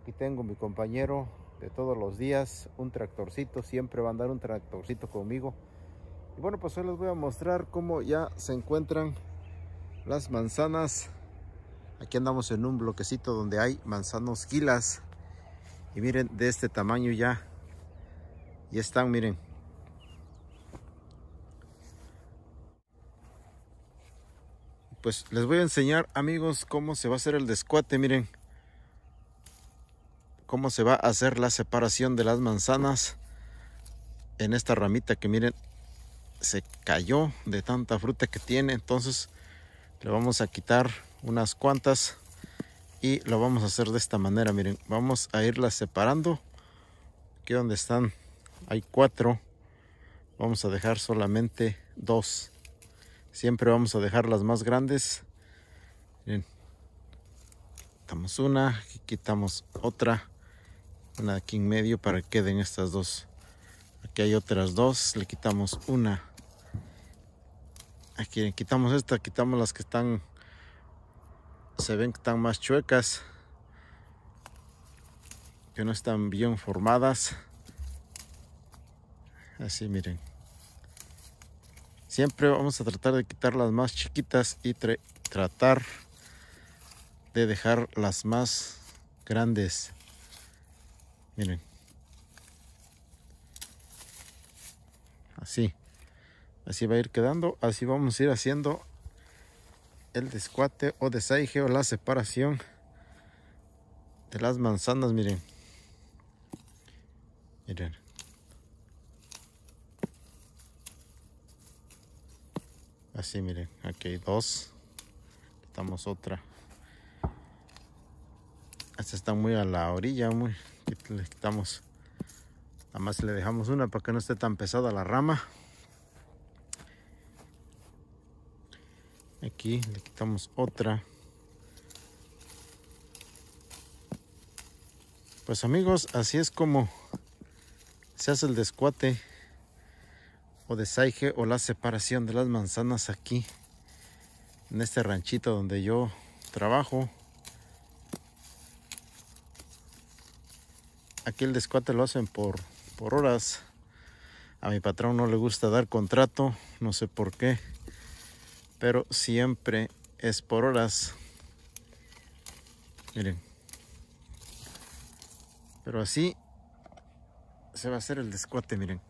Aquí tengo mi compañero de todos los días, un tractorcito, siempre va a andar un tractorcito conmigo. Y bueno, pues hoy les voy a mostrar cómo ya se encuentran las manzanas. Aquí andamos en un bloquecito donde hay manzanos gilas. Y miren, de este tamaño ya están, miren. Pues les voy a enseñar, amigos, cómo se va a hacer el descuate, miren. Cómo se va a hacer la separación de las manzanas en esta ramita que miren, se cayó de tanta fruta que tiene. Entonces le vamos a quitar unas cuantas y lo vamos a hacer de esta manera, miren. Vamos a irlas separando. Aquí donde están hay 4, vamos a dejar solamente 2. Siempre vamos a dejar las más grandes. Miren, quitamos una, aquí quitamos otra, una aquí en medio para que queden estas 2. Aquí hay otras 2, le quitamos una. Aquí le quitamos esta, quitamos las que están, se ven que están más chuecas, que no están bien formadas. Así, miren. Siempre vamos a tratar de quitar las más chiquitas y tratar de dejar las más grandes. Miren. Así. Así va a ir quedando. Así vamos a ir haciendo el descuate o desaige o la separación de las manzanas. Miren. Miren. Así, miren. Aquí hay 2. Quitamos otra. Estas están muy a la orilla. Le quitamos. Nada más le dejamos una para que no esté tan pesada la rama. Aquí le quitamos otra. Pues amigos, así es como se hace el descuate o desaige o la separación de las manzanas aquí en este ranchito donde yo trabajo. Aquí el descuate lo hacen por horas. A mi patrón no le gusta dar contrato, no sé por qué, pero siempre es por horas. Miren. Pero así se va a hacer el descuate, miren.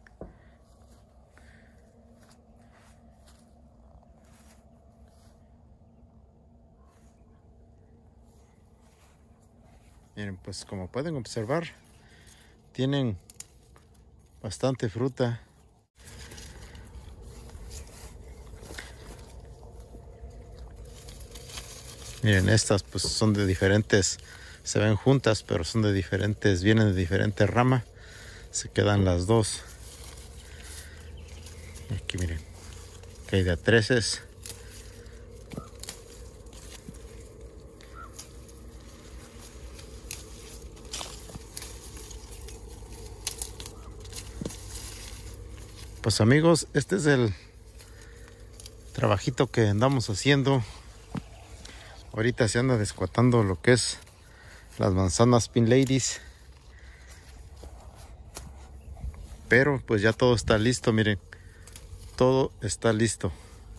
Miren, pues como pueden observar, tienen bastante fruta. Miren, estas pues son de diferentes, se ven juntas, pero son de diferentes, vienen de diferentes ramas. Se quedan las 2. Aquí miren, que hay de a 13. Pues amigos, este es el trabajito que andamos haciendo. Ahorita se anda descuatando lo que es las manzanas Pin Ladies. Pero pues ya todo está listo, miren. Todo está listo.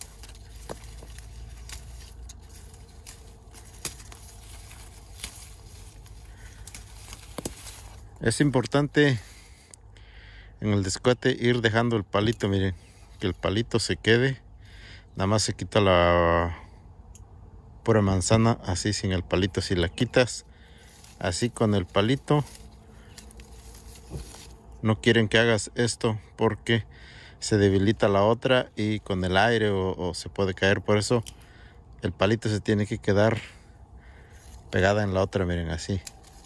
Es importante en el descuate ir dejando el palito, miren. Que el palito se quede. Nada más se quita la pura manzana así sin el palito. Si la quitas así con el palito, no quieren que hagas esto porque se debilita la otra y con el aire o se puede caer. Por eso el palito se tiene que quedar pegada en la otra, miren, así.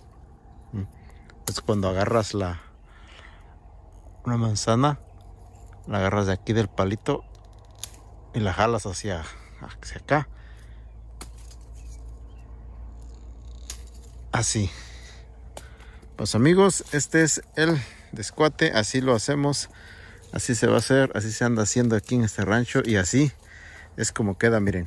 Es cuando agarras una manzana, la agarras de aquí del palito y la jalas hacia acá. Así. Pues amigos, este es el descuate, así lo hacemos, así se va a hacer, así se anda haciendo aquí en este rancho y así es como queda, miren.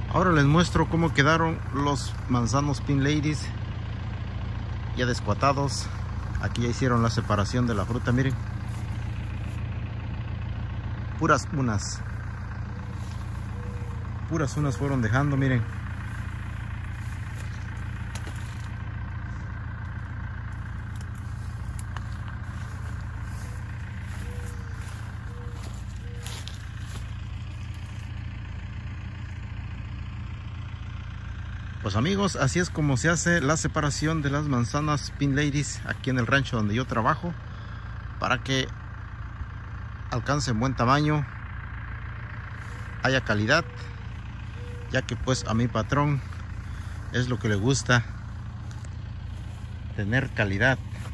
Ahora les muestro cómo quedaron los manzanos Pink Ladies ya descuatados. Aquí ya hicieron la separación de la fruta, miren. Puras unas fueron dejando, miren. Pues amigos, así es como se hace la separación de las manzanas Pink Ladies aquí en el rancho donde yo trabajo, para que alcancen buen tamaño, haya calidad, ya que pues a mi patrón es lo que le gusta, tener calidad.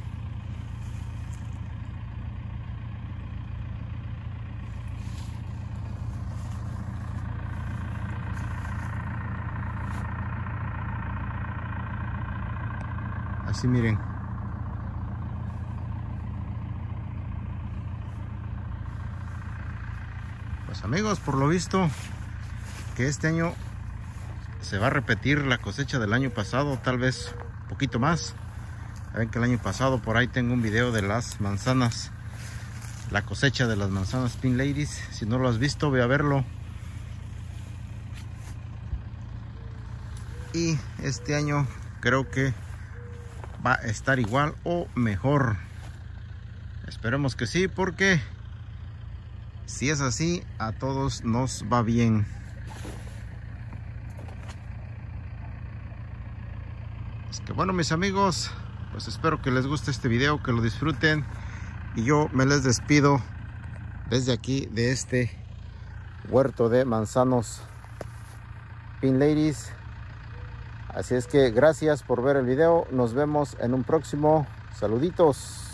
Así miren. Pues amigos, por lo visto que este año se va a repetir la cosecha del año pasado, tal vez un poquito más. Saben que el año pasado por ahí tengo un video de las manzanas, la cosecha de las manzanas Pink Ladies. Si no lo has visto, ve a verlo. Y este año creo que va a estar igual o mejor. Esperemos que sí, porque si es así, a todos nos va bien. Es que bueno, mis amigos, pues espero que les guste este video, que lo disfruten. Y yo me les despido desde aquí, de este huerto de manzanos Pink Ladies. Así es que gracias por ver el video. Nos vemos en un próximo. Saluditos.